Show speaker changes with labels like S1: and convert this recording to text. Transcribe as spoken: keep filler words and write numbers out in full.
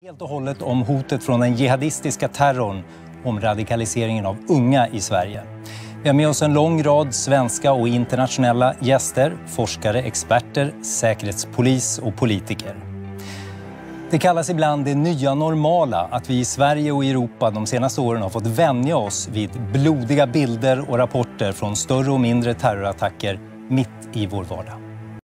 S1: Helt och hållet om hotet från den jihadistiska terrorn, om radikaliseringen av unga i Sverige. Vi har med oss en lång rad svenska och internationella gäster, forskare, experter, säkerhetspolis och politiker. Det kallas ibland det nya normala att vi i Sverige och Europa de senaste åren har fått vänja oss vid blodiga bilder och rapporter från större och mindre terrorattacker mitt i vår vardag.